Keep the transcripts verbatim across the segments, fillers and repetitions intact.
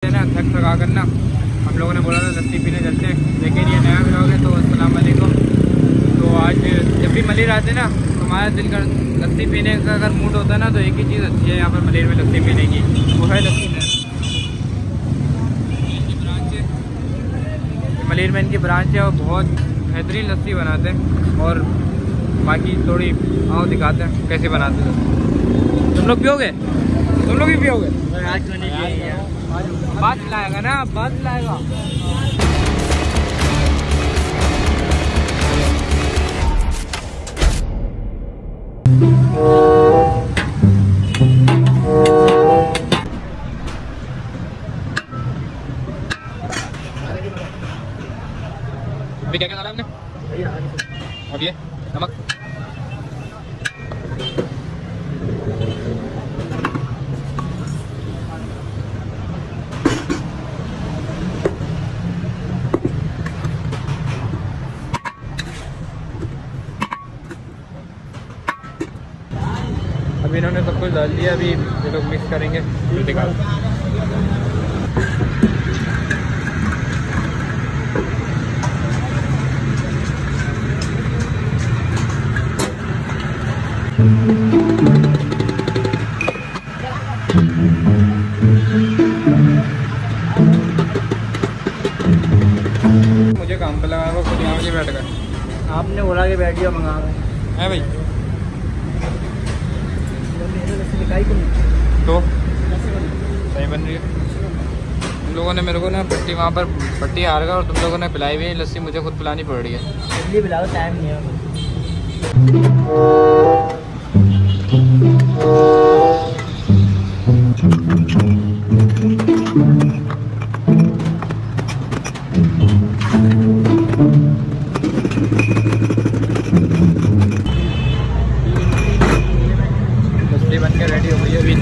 है ना थक थका करना, हम लोगों ने बोला था लस्सी पीने चलते हैं, लेकिन ये नया ब्लॉग है तो अस्सलाम वालेकुम। तो आज जब भी मलिर आते ना तो हमारा दिल कर लस्सी पीने का अगर मूड होता है ना तो एक ही चीज़ अच्छी है यहाँ पर मलिर में लस्सी पीने की, वो है लस्सी नहर। इनकी ब्रांच है मलिर में, इनकी ब्रांच है और बहुत बेहतरीन लस्सी बनाते हैं। और बाकी थोड़ी आओ दिखाते हैं कैसे बनाते हैं। तुम लोग पियोगे? तुम लोग भी पियोगे? आज तो नहीं पिएंगे, बात लाएगा ना, बात लाएगा। अभी क्या क्या डाला आपने? और ये नमक, अभी इन्होंने सब कुछ डाल दिया, अभी ये लोग मिक्स करेंगे फिर दिखा। मुझे काम पे लगा वो खुद यहाँ के बैठ कर। आपने बोला कि बैठियो मंगा है भाई तो सही बन रही है। तुम लोगों ने मेरे को ना पट्टी वहाँ पर पट्टी हार गया और तुम लोगों ने पिलाई हुई है लस्सी, मुझे खुद पिलानी पड़ रही है। जल्दी पिलाओ, टाइम नहीं है। लस्सी बन के रेडी हो गई है अभी।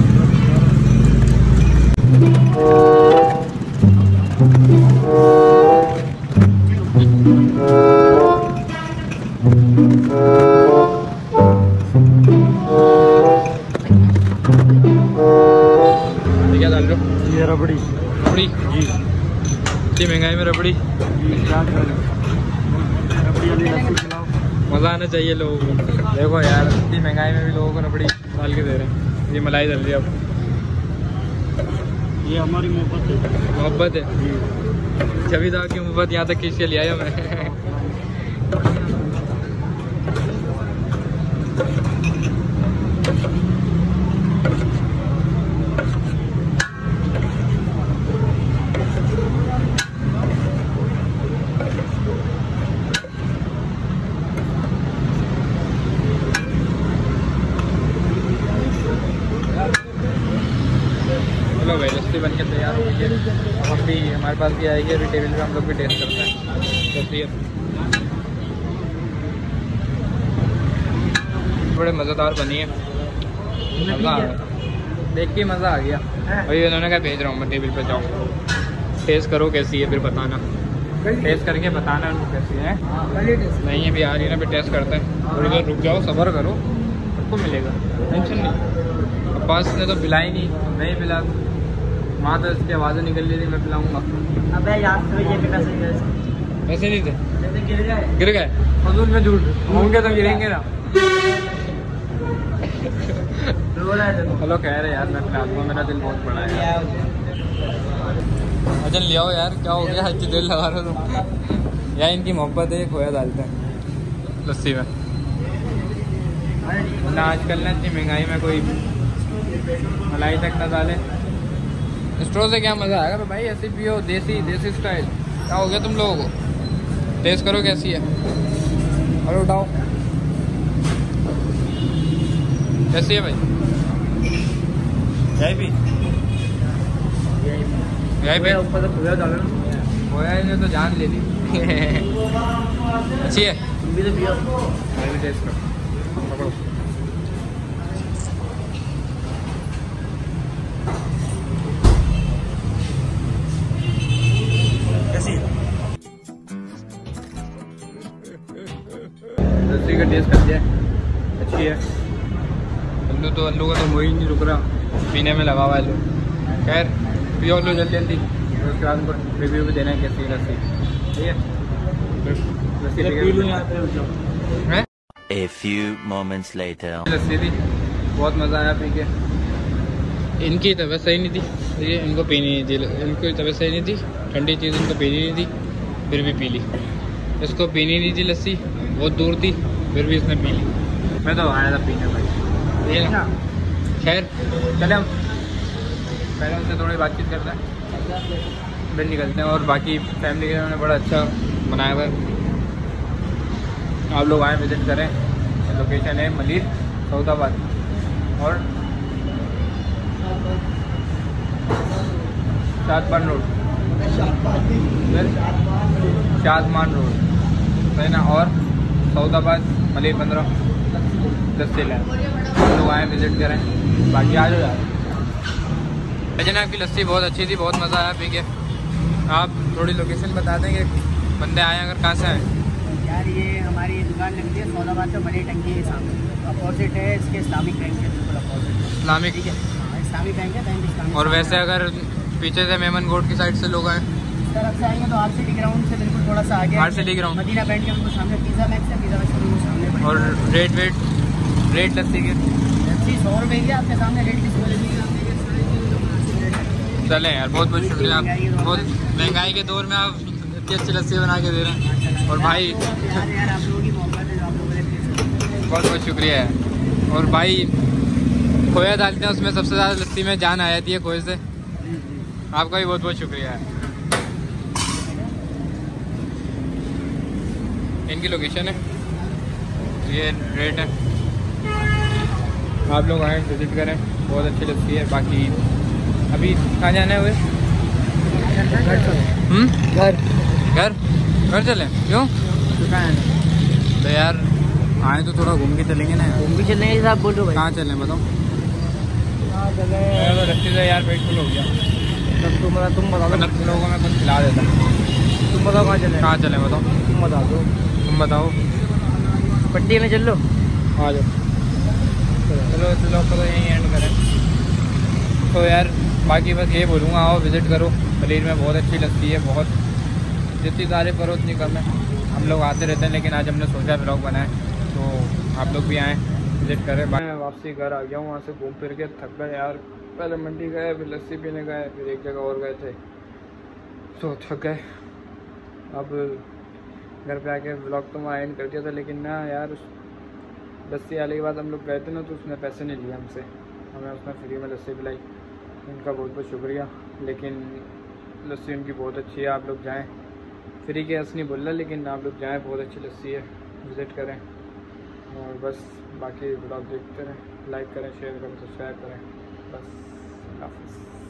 क्या डाल रहे हो? ये रबड़ी रबड़ी जी, इतनी महंगाई में रबड़ी रबड़ी वाली लस्सी खिलाओ, मज़ा आना चाहिए लोगों को। देखो यार इतनी महंगाई में भी लोगों को रबड़ी डाल के दे रहे हैं। ये मलाई चल रही है अब, ये हमारी मोहब्बत है। मोहब्बत है, छवि साहब की मोहब्बत यहाँ तक खींच के ले आया मैं। चलो भाई लस्सी बन के तैयार हो गई है, अब हम भी हमारे पास भी आएगी अभी टेबल पे, हम लोग भी टेस्ट करते हैं लस्सी है। बड़े मज़ेदार बनी है, मज़ा आ गया देख के, मज़ा आ गया। अभी उन्होंने कहा भेज रहा हूँ मैं टेबल पे, जाओ टेस्ट करो कैसी है फिर बताना, टेस्ट करके बताना उनको कैसी है। नहीं अभी आ रही है ना, फिर टेस्ट करते हैं, थोड़ी देर रुक जाओ, सब्र करो, सबको मिलेगा, टेंशन नहीं। अब्बास ने तो पिलाई नहीं, नहीं पिला, वहाँ तो इसकी आवाज़ें निकल रही थी, मैं पिलाऊंगा। अबे यार तो ये भी पैसे गिर पैसे नहीं थे, जैसे गिर गए गिर गए फजूल में, झूठ होंगे तो गिरेंगे ना। रो रहा है हेलो कह रहे यार मैं पिला दूँगा, मेरा दिल बहुत बड़ा है यार। वजन ले आओ यार, क्या हो गया अच्छी दिल लगा रहे हो तुम। यार इनकी मोहब्बत है, खोया डालते हैं लस्सी में ना, आजकल ना इतनी महंगाई में कोई मलाई तक ना डाले। स्ट्रॉ से क्या मज़ा आएगा भाई, ऐसे पियो देसी देसी स्टाइल। क्या हो गया तुम लोगों को, टेस्ट करो कैसी है, और उठाओ कैसी है भाई। यही भी यही भी ऊपर तो खोया डालो ना, खोया ने तो जान ले ली। अच्छी है, तुम भी तो पियो। मैं भी टेस्ट करो, पकड़ो। लस्सी का टेस्ट कर दिया, अच्छी है। अल्लू तो अल्लू का तो मोही नहीं रुक रहा, पीने में लगा हुआ है अल्लू। खैर पी लो जल्दी जल्दी, उसके बाद उनको रिव्यू भी देना है कैसी लस्सी। ठीक है, लस्सी है। A few moments later. लस्सी थी, बहुत मज़ा आया पी के। इनकी तबीयत सही नहीं थी, ये इनको पीनी नहीं थी, इनकी तबीयत सही नहीं थी, ठंडी चीज़ इनको पीनी नहीं थी, फिर भी पी ली। इसको पीनी नहीं थी लस्सी, बहुत दूर थी, फिर भी इसने पी ली। मैं तो आया था पीने भाई। ये ना खैर चले हम पहले उनसे थोड़ी बातचीत करते हैं, फिर निकलते हैं। और बाकी फैमिली के उन्होंने बड़ा अच्छा बनाया हुआ है, आप लोग आए विज़िट करें। लोकेशन है मलिर सऊदाबाद और शादमान रोड, शादमान रोड है ना, और सऊदाबाद मलिर पंद्रह दस से लाए। आप लोग आए विज़िट करें, बाकी आ जाओ यार। जनाब की लस्सी बहुत अच्छी थी, बहुत मज़ा आया पी के। आप थोड़ी लोकेशन बता देंगे, बंदे आए अगर कहाँ से आए? यार ये हमारी दुकान लगती है सौदाबाद पे मनी टंकी के सामने, अपोजिट है इसके इस्लामिक बैंक के बिल्कुल अपोजिट। इस्लामिक, ठीक है, हाँ इस्लामिक बैंक है, बैंक इस्लामिक। और वैसे अगर पीछे से मेमन गोड की साइड से लोग आए, इस तरफ से आएंगे तो आर सी डी ग्राउंड से बिल्कुल थोड़ा सा आगे, R C D ground, Medina bank के बिल्कुल सामने पिज़्ज़ा मैक्स है, पिज़्ज़ा मैक्स के बिल्कुल सामने। और रेट वेट रेट लस्सी के लस्सी सौ रुपये की आपके सामने, रेट किस वजह से चले यार, बहुत बहुत शुक्रिया। आप बहुत महंगाई के दौर में आप इतनी अच्छी लस्सी बना के दे रहे हैं। और भाई यार यार आप लोगों की मोहब्बत है जो आप लोगों ने बहुत बहुत शुक्रिया है। और भाई खोया डालते हैं उसमें सबसे ज़्यादा लस्सी में जान आ जाती है खोए से। आपका भी बहुत बहुत शुक्रिया है। इनकी लोकेशन है, ये रेट है, आप लोग आए विज़िट करें, बहुत अच्छी लस्सी है। बाकी अभी कहाँ जाना है हुए? हम्म घर घर घर चलें? क्यों? तो यार आए तो थोड़ा घूम के चलेंगे ना। घूम भी चलेंगे साहब, बोल रहे भाई। कहाँ चलें बताओ? कहाँ चले? रस्सी से यार पेट फुल हो गया। तब तुम तुम बताओ, मतलब तुम लोगों को मैं कुछ खिला देता। तुम बताओ कहाँ चले? कहाँ चलें बताओ? तुम बता दो, तुम बताओ। पट्टी में चल लो, आ जाओ। चलो चलो तो यहीं एंड करें। तो यार बाकी बस ये बोलूँगा, आओ विज़िट करो। मलिर में बहुत अच्छी लस्सी है, बहुत जितनी तारीफ करो उतनी कम है। हम लोग आते रहते हैं, लेकिन आज हमने सोचा ब्लॉग बनाए तो आप लोग भी आएँ विज़िट करें। मैं वापसी घर आ गया हूँ, वहाँ से घूम फिर के थक गए यार। पहले मंडी गए, फिर लस्सी पीने गए, फिर एक जगह और गए थे, तो थक गए। अब घर पे आके ब्लॉग तो मैं एंड कर दिया था, लेकिन ना यार लस्सी आने के बाद हम लोग गए थे ना, तो उसने पैसे नहीं लिए हमसे, हमें उसने फ्री में लस्सी पिलाई। उनका बहुत बहुत शुक्रिया। लेकिन लस्सी उनकी बहुत अच्छी है, आप लोग जाएं। फ्री के हंस नहीं बोल रहा, लेकिन आप लोग जाएं, बहुत अच्छी लस्सी है, विज़िट करें। और बस बाकी ब्लॉग देखते रहें, लाइक करें, शेयर करें, सब्सक्राइब करें। बस हाफ़िज़।